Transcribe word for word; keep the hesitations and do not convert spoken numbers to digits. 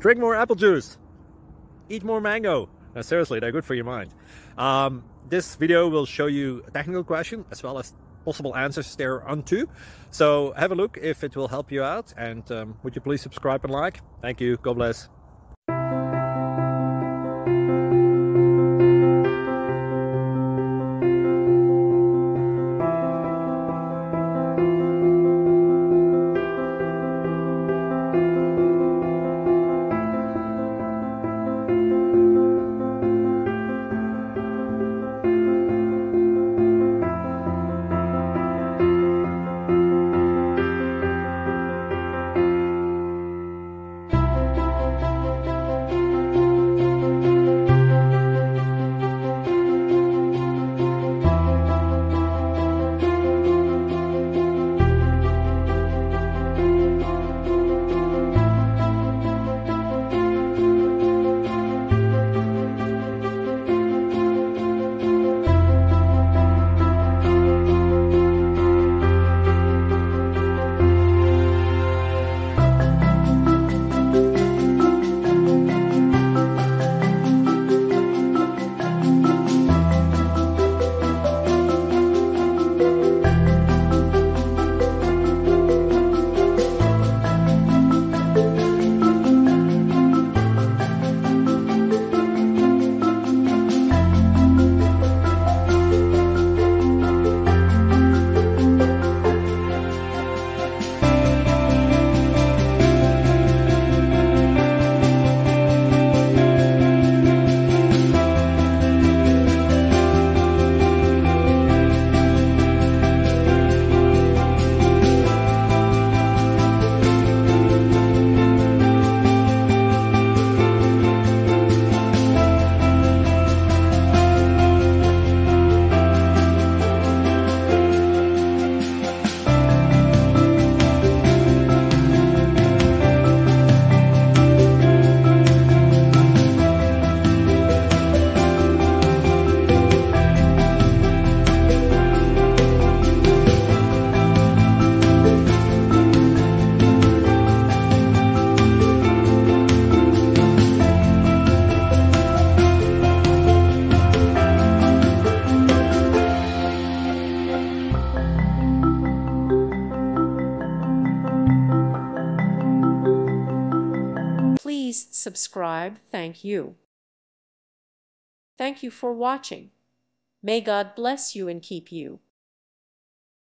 Drink more apple juice. Eat more mango. No, seriously, they're good for your mind. Um, this video will show you a technical question as well as possible answers thereunto. So have a look if it will help you out, and um, would you please subscribe and like? Thank you. God bless. Please subscribe. Thank you. Thank you for watching. May God bless you and keep you.